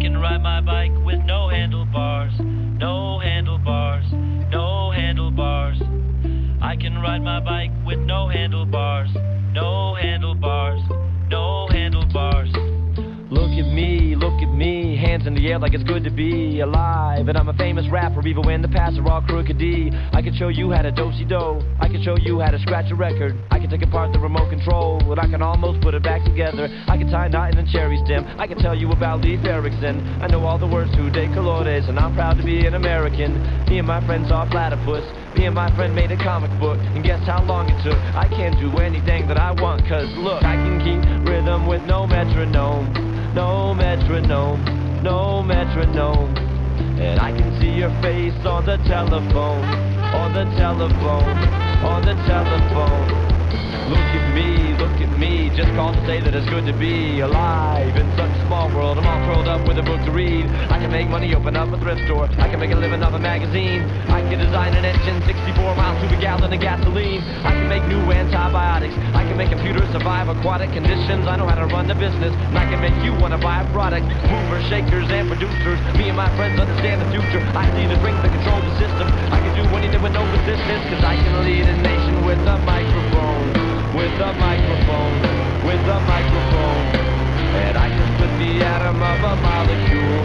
can ride my bike with no handlebars, no handlebars, no handlebars. I can ride my bike with no handlebars, no handlebars, no handlebars. Look at me, hands in the air like it's good to be alive. And I'm a famous rapper even when the paths are all crooked. I can show you how to do-si-do, I can show you how to scratch a record, I can take apart the remote control and I can almost put it back together. I can tie a knot in a cherry stem, I can tell you about Leif Erikson. I know all the words to De Colores and I'm proud to be an American. Me and my friends saw Platypus, me and my friend made a comic book, and guess how long it took? I can do anything that I want, cause look, I can keep rhythm with no metronome, no metronome, no metronome. And I can see your face on the telephone, on the telephone, on the telephone. Look at me, just called to say that it's good to be alive in such a small world. I'm all curled up with a book to read. I can make money, open up a thrift store, I can make a living off a magazine. I can design an engine, 64 miles to a gallon of gasoline. I can make new antibiotics, I can make computers survive aquatic conditions. I know how to run the business, and I can make you want to buy a product. Movers, shakers, and producers, me and my friends understand the future. I see the strength that controls the system, I can do anything with no resistance, cause I can lead a nation with a microphone, with a microphone, with a microphone. And I can split the atom of a molecule,